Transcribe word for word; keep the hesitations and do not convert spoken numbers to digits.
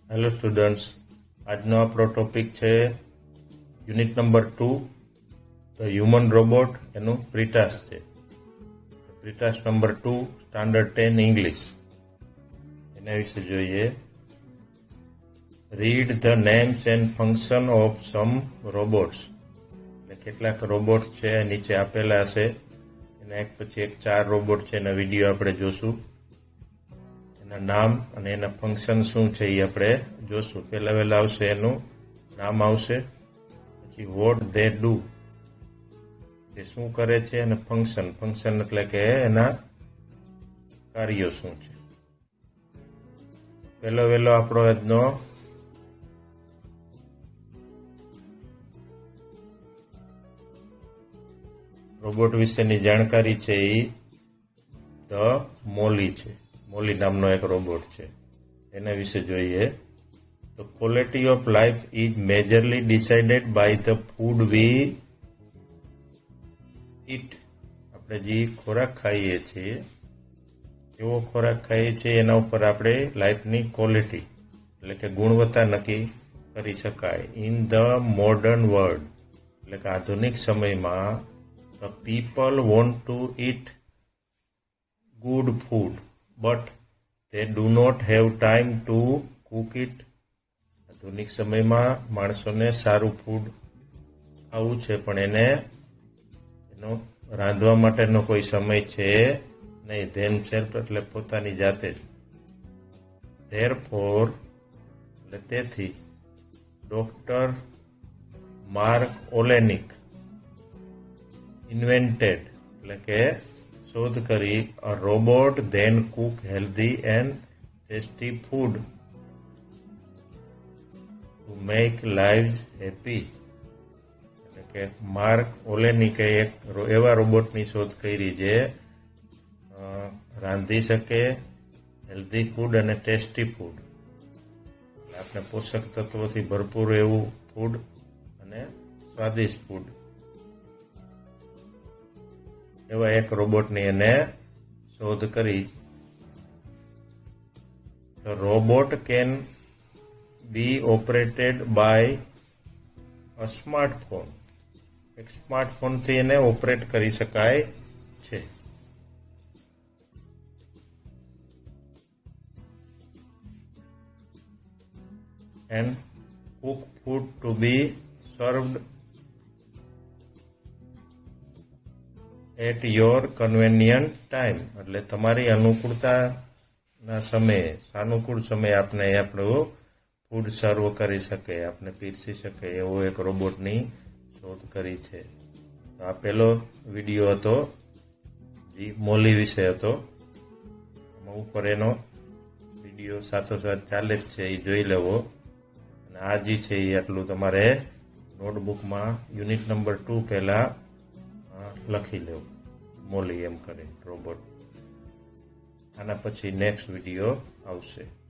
Hello students, આજનો આપણો topic છે unit number two the human robot. એનું પ્રીટાસ્ક છે. Pretask number two standard ten English. એના વિશે જોઈએ. Read the names and function of some robots. એટલે કેટલાક રોબોટ છે નીચે આપેલા હશે. એના એક પછી એક ચાર રોબોટ છે, એના વિડીયો આપણે જોશું. એના નામ અને એના ફંક્શન શું છે એ આપણે જોશું. પહેલા વહેલા આવશે એનું નામ આવશે, પછી વોટ ધે ડુ, એ શું કરે છે, અને ફંક્શન. ફંક્શન એટલે કે એના કાર્યો શું છે. પહેલો વહેલો આપણો આજનો રોબોટ વિશેની જાણકારી છે એ ધ મોલી છે. મોલી નામનો એક રોબોટ છે, એના વિશે જોઈએ. The quality of life is majorly decided by the food we eat. આપણે જે ખોરાક ખાઈએ છીએ, એવો ખોરાક ખાઈએ છીએ, એના ઉપર આપણે લાઈફની ક્વોલિટી એટલે કે ગુણવત્તા નક્કી કરી શકાય. ઇન ધ મોડર્ન વર્લ્ડ એટલે કે આધુનિક સમયમાં the people want to eat good food but they do not have time to cook it. આધુનિક સમયમાં માણસોને સારું ફૂડ ખાવું છે, પણ એને એનો રાંધવા માટેનો કોઈ સમય છે નહીં. ધેમસેલ્ફ એટલે પોતાની જાતે જ. ધેરફોર એટલે તેથી ડોક્ટર માર્ક ઓલેનિક ઇન્વેન્ટેડ એટલે કે શોધ કરી a robot then cook healthy and tasty food to make lives happy. એટલે કે માર્ક ઓલેનિકે એક એવા રોબોટની શોધ કરી જે રાંધી શકે હેલ્ધી ફૂડ અને ટેસ્ટી ફૂડ. એટલે આપણે પોષક તત્વોથી ભરપૂર એવું ફૂડ અને સ્વાદિષ્ટ ફૂડ, એવા એક રોબોટની એને શોધ કરી. The robot can be operated by a smartphone. એક સ્માર્ટફોનથી એને ઓપરેટ કરી શકાય છે. And cook food to be served at your convenient time. એટલે તમારી અનુકૂળતાના સમયે, સાનુકૂળ સમયે આપણે આપણું ફૂડ સર્વ કરી શકે, આપણે પીરસી શકે એવો એક રોબોટની શોધ કરી છે. તો આ પહેલો વિડીયો હતો જે મોલી વિશે હતો. ઉપર એનો વિડીયો સાથોસાથ ચાલે જ છે, એ જોઈ લેવો. અને આ જે છે એ આટલું તમારે નોટબુકમાં યુનિટ નંબર ટુ પહેલાં લખી લેવું, મોલી એમ કરે રોબોટ. આના પછી નેક્સ્ટ વિડીયો આવશે.